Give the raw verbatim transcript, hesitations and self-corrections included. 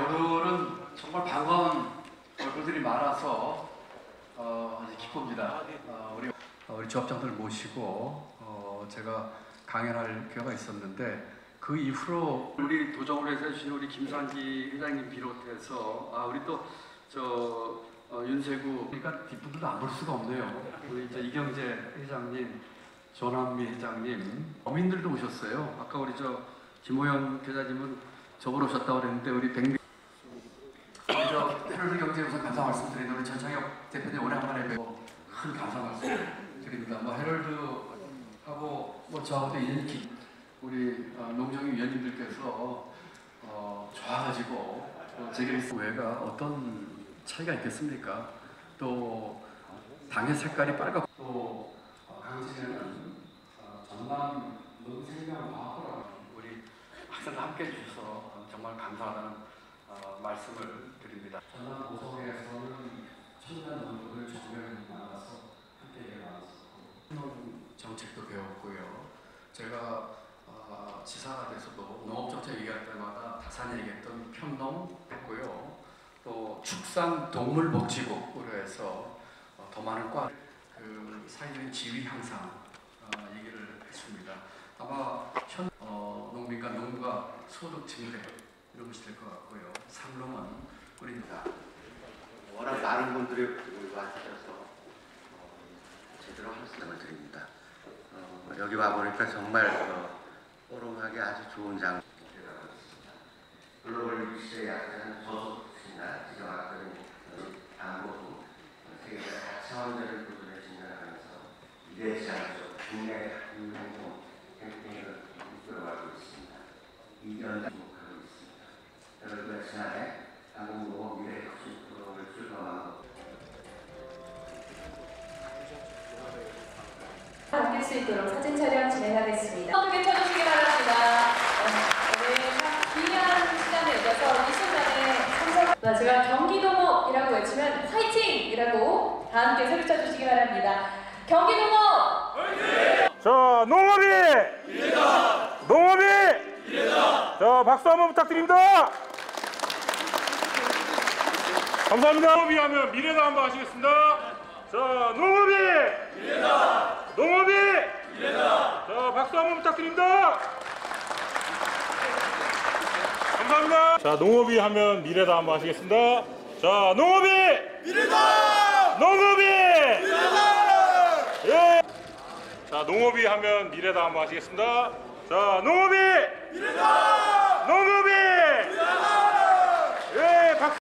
오늘은 정말 반가운 얼굴들이 많아서 어, 아주 기쁩니다. 어, 우리 우리 조합장들 모시고 어, 제가 강연할 기회가 있었는데 그 이후로 우리 도정을 해서 해주신 우리 김상기 회장님 비롯해서 아 우리 또 저 어, 윤세구 그러니까 뒷분들도 안 볼 수가 없네요. 우리 저 이경재 회장님, 조남미 회장님, 어민들도 오셨어요. 아까 우리 저 김호영 계장님은 저보러 오셨다고 그랬는데 우리 백미 저 헤럴드 경제 우선 감사 말씀드리는 우리 전창혁 대표님 오랜만에 뵙고 큰 감사 말씀 드립니다. 뭐 헤럴드하고 뭐 저하고도 인연이 깊 우리 어, 농정위 위원님들께서 어, 좋아가지고 어, 제게 외가 어떤 차이가 있겠습니까? 또 당의 색깔이 빨갛고 또 어, 강진에는 어, 전남 농생명과학부라고 우리 학생들 함께해 주셔서 정말 감사하다는 어, 말씀을 드립니다. 전남 고성에서는 청년 농부들 정명이 많아서 함께 얘기가 많았었고 정책도 배웠고요. 제가 어, 지사가 돼서도 농업정책 얘기할 때마다 다산이 얘기했던 평농 했고요. 또 축산동물복지국으로 해서 어, 더 많은 과 그 사회적인 지위 향상 어, 얘기를 했습니다. 아마 현 어, 농민과 농가 소득 증대 이런 것이 될 것 같고요. 상농은 우리입니다. 워낙 많은 분들이 와주셔서 어, 제대로 말씀을 드립니다. 어, 여기 와 보니까 정말 어, 오롱하게 아주 좋은 장. 글로벌 뉴스에 약간 저속이나 지정학적인 안보도 세계적 차원적인 구조를 진행하면서 미래 시장에서 국내 유행성 캠페인을 이끌어가고 있습니다. 이견 주목하고 있습니다. 여러분들 지난해 한국농업 미래 혁신 프로그램을 출범한 담길 수 있도록 사진 촬영 진행하겠습니다. 함께 쳐주시기 바랍니다. 오늘 참 귀한 시간을 내서 이 순간에 참석. 제가 경기농업이라고 외치면 화이팅이라고 다 함께 소리쳐 주시기 바랍니다. 경기농업! 화이팅! 자, 농업이 미래다! 농업이 미래다! 자, 박수 한번 부탁드립니다. 감사합니다. 농업이 하면 미래다 한번 하시겠습니다. 자, 농업이 미래다! 농업이 미래다! 자, 박수 한번 부탁드립니다. 감사합니다. 자, 농업이 하면 미래다 한번 하시겠습니다. 자, 농업이 미래다! 농업이 미래다! 예. 자, 농업이 하면 미래다 한번 하시겠습니다. 자, 농업이 미래다!